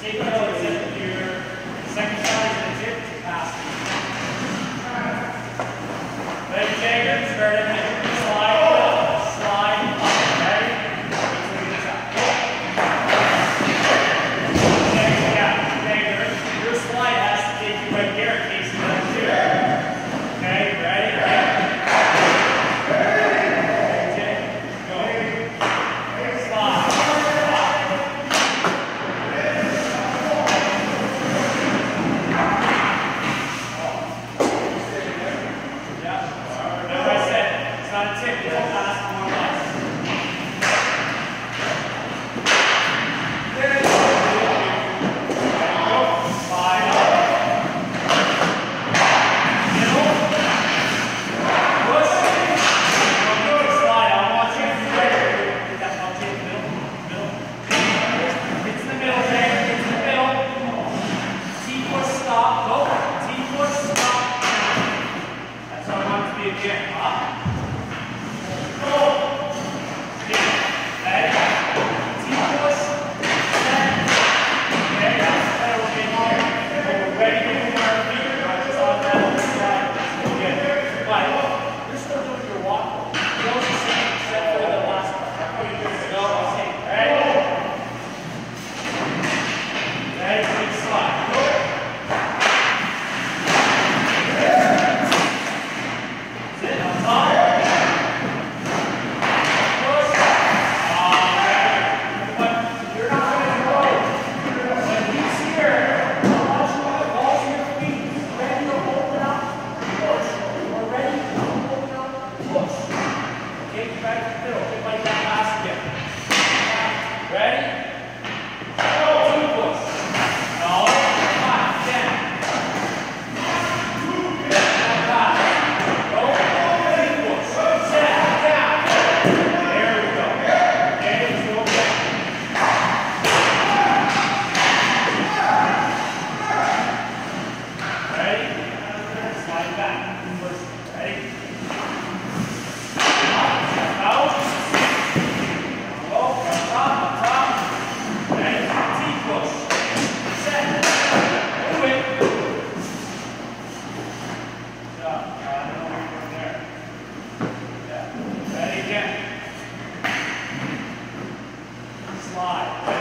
Take notes that your second shot is going to tip to pass. Ready, Jagger? Start at the slide up, slide up. Ready? Until you get shot. Jagger, your slide has to take you right there in case you don't do it. Okay, ready? Slide.